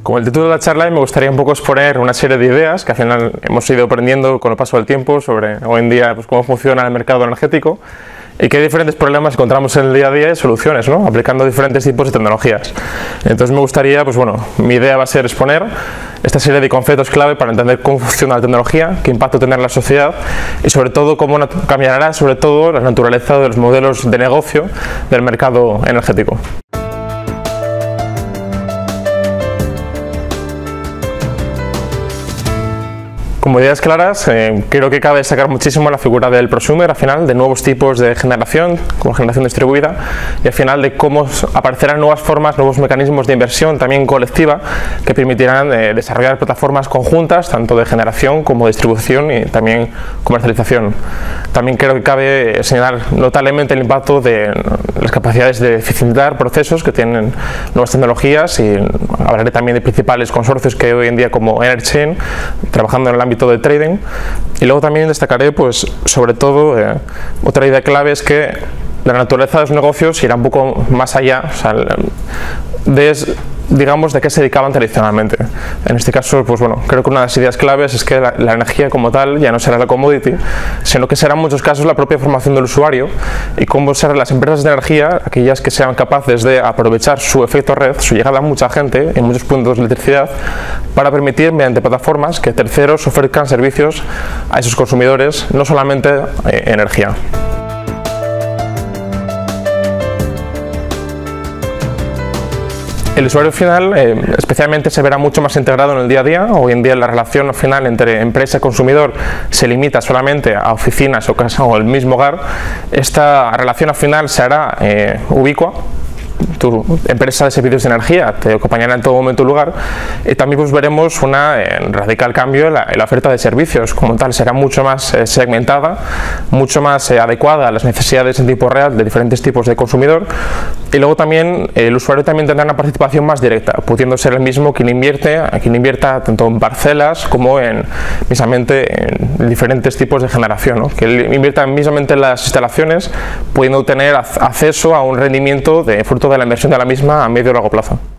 Como el título de la charla, me gustaría un poco exponer una serie de ideas que al final hemos ido aprendiendo con el paso del tiempo sobre hoy en día cómo funciona el mercado energético y qué diferentes problemas encontramos en el día a día y soluciones, ¿no? Aplicando diferentes tipos de tecnologías. Entonces me gustaría, mi idea va a ser exponer esta serie de conceptos clave para entender cómo funciona la tecnología, qué impacto tendrá en la sociedad y sobre todo cómo cambiará la naturaleza de los modelos de negocio del mercado energético. Como ideas claras, creo que cabe destacar muchísimo la figura del prosumer, al final, de nuevos tipos de generación, como generación distribuida, y al final de cómo aparecerán nuevas formas, nuevos mecanismos de inversión también colectiva que permitirán desarrollar plataformas conjuntas, tanto de generación como de distribución y también comercialización. También creo que cabe señalar notablemente el impacto de las capacidades de eficientar procesos que tienen nuevas tecnologías, y hablaré también de principales consorcios que hay hoy en día como Enerchain, trabajando en el ámbito de trading, y luego también destacaré sobre todo otra idea clave es que la naturaleza de los negocios irá un poco más allá, de qué se dedicaban tradicionalmente. En este caso, creo que una de las ideas claves es que la energía como tal ya no será la commodity, sino que será en muchos casos la propia formación del usuario y cómo serán las empresas de energía aquellas que sean capaces de aprovechar su efecto red, su llegada a mucha gente en muchos puntos de electricidad, para permitir mediante plataformas que terceros ofrezcan servicios a esos consumidores, no solamente energía. El usuario final especialmente se verá mucho más integrado en el día a día. Hoy en día la relación final entre empresa y consumidor se limita solamente a oficinas o casa o el mismo hogar. Esta relación al final se hará ubicua. Tu empresa de servicios de energía te acompañará en todo momento y lugar, y también veremos un radical cambio en la oferta de servicios como tal. Será mucho más segmentada, mucho más adecuada a las necesidades en tiempo real de diferentes tipos de consumidor, y luego también el usuario también tendrá una participación más directa, pudiendo ser el mismo quien invierta tanto en parcelas como mismamente en diferentes tipos de generación, ¿no? Que él invierta mismamente en las instalaciones, pudiendo tener acceso a un rendimiento de fruto de la inversión de la misma a medio y largo plazo.